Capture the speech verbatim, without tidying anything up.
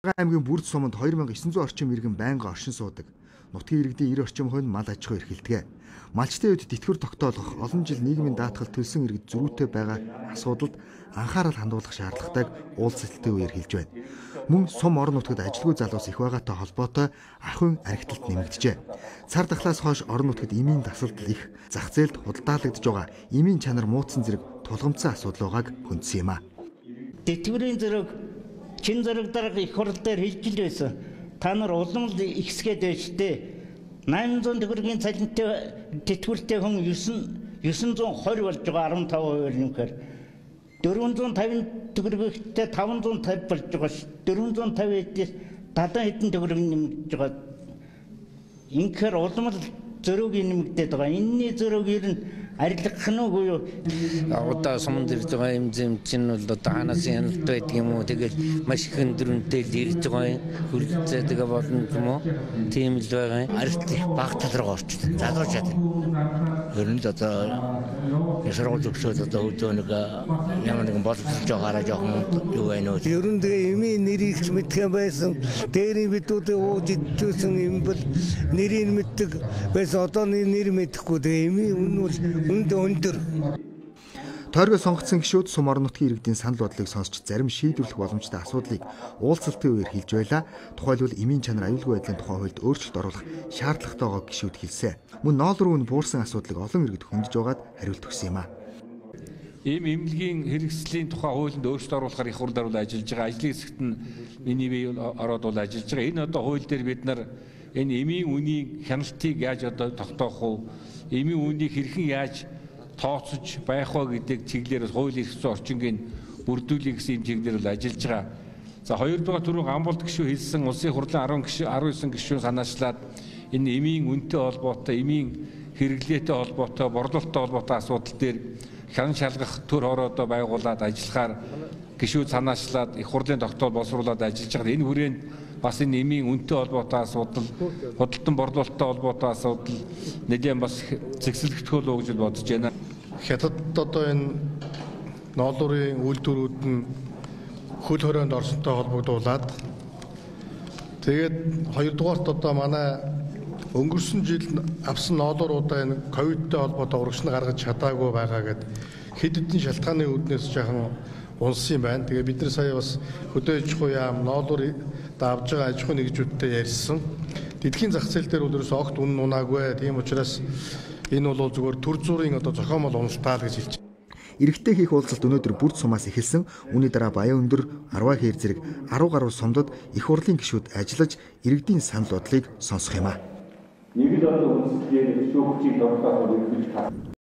аймгийн Бүрд суманд хоёр мянган есөн зуун орчим иргэн байнга оршин суудаг. Нутгийн иргэдийн ир орчим хувь нь мал аж ахуй эрхэлдэг. Малчтын үед тэтгэвэр тогтоолох, олон жил нийгмийн даатгал төлсөн иргэд зөрүүтэй байгаа асуудалд анхаарал хандуулах шаардлагатайг уулзалтын үеэр хэлж байна. Мөн сум орон нутгад ажилгүй залуус их байгаатай холбоотой ахуйн архиталт нэмэгджээ. Цар тахлаас хойш орон нутгад эмийн тасалдал их, зах зээлд худалдаалагдж байгаа эмийн чанар муудсан зэрэг тулгамдсан асуудал байгааг хүндсэн юм а. Тэтгэврийн зэрэг чин зэрэг дарга их хурл дээр хэлж л байсан. Та нар улам л ихсгээд байж тээ. восемь зуун төгрөгийн цалинтай тэтгэвртэй хүн девять зуун тwenty болж байгаа арван тав хувиар нэмэхээр дөрвөн зуун тавин төгрөгтэй таван зуун тавь болж байгаа ш. дөрвөн зуун тавь эдээс дадан хэдэн төгрөг нэмж байгаа. Инхээр улам л зөрөөг нэмэгдээд байгаа. Энэний зөрөөг ер нь арилгах нь үгүй юу? Одоо суманд ирж байгаа юм зэм чинь бол одоо ханаас хяналт байдаг юм уу? Тэгээд маш их өндөрөнтэй л ирж байгаа юм. Хөлцөө тэгээ болно юм уу? Тийм л байгаа юм. Арилт их багтал руу орчихсон. Залуучаад. Ер нь одоо ясрал зөвшөөрөл одоо өдөө нэг ямар нэгэн боловсрож байгаараа жоохон юу байна уу? Ер нь тэгээ эмийн нэрийг мэдэх байсан. Дээрийн бидүүдээ ууж идчихсэн юм бол нэрийг мэддэг байсан. Одоо нэр мэдэхгүй тэгээ эмийн үнэн бол үнд өндөр. Тойргоо сонгогдсон гишүүд сум орон нутгийн иргэдийн санал бодлыг сонсч зарим шийдвэрлэх боломжтой асуудлыг уулзалтын үеэр хэлж байлаа. Тухайлбал эмийн чанар аюулгүй байдлын тухай хуульд өөрчлөлт оруулах шаардлагатай байгааг гишүүд хэлсэн. Мөн ноол руу нь буурсан асуудлыг олон иргэд хөндөж байгаад хариулт өгсөн юм а. Ийм эмнэлгийн хэрэгслийн тухай хуулинд өөрчлөлт оруулахар их хурд орол ажиллаж байгаа. Ажлын хэсэгт нь миний бие ороод бол ажиллаж байгаа. Энэ одоо хууль дээр бид нар энэ эмийн үнийн хяналтыг яаж одоо тогтоох вэ? Эмийн үнийг хэрхэн яаж тооцож байх вэ гэдэг чиглэлээр хууль эрх зүйн орчингийн бүрдүүлэх гэсэн юм чиглэлээр бол ажиллаж байгаа. За хоёрдугаар түрүү Амболд гишүү хэлсэн улсын хурлын арван гишүү арван девять гишүүн санаачлаад энэ эмийн үнэтэй холбоотой, эмийн хэрэглээтэй холбоотой, борлуулалттай холбоотой асуудал дээр хян шалгах төр хороодоо байгуулад ажиллахаар гишүүд санаачлаад их хурлын тогтоол боловсруулад ажиллаж байгаа. Энэ хүрээнд бас энэ эмийн үнэтэй холбоотой асуудал, худалдан борлуулалттай холбоотой асуудал нэлээд бас зэгсэлэгдэхүүл үү гэж бодож байна. Хятад одоо энэ ноолуурын үйлдвэрүүд нь хөл хорионд орсонтой холбогдуулаад тэгээд хоёрдугаарт одоо манай өнгөрсөн жил авсан ноолууруудаа энэ ковидтэй холбоотой урагш нь гаргаж чадаагүй байгаа гэд хэд хэдэн шалтгааны үүднээс жаахан унсан юм байна. Тэгээ бид нар сая бас хөдөө аж ахуй яам ноолуур давж байгаа аж ахуй нэгжүүдтэй ярьсан. Дэлхийн зах зээл дээр бол ерөөс огт үнэн унаагүй. Тийм учраас энэ бол зүгээр төр зүрийн одоо зохиомол уналтаа л гэж хэлж байна. Иргэдтэй хийх уулзалт өнөөдөр Бүрд сумаас эхэлсэн. Үүний дараа Баян-Өндөр, Арваа хэр зэрэг арван гаруй сумдад их хурлын гишүүд ажиллаж иргэдийн санал бодлыг сонсох юм а. Нэг л одоо үндэслэлээр шүүгчийг дордох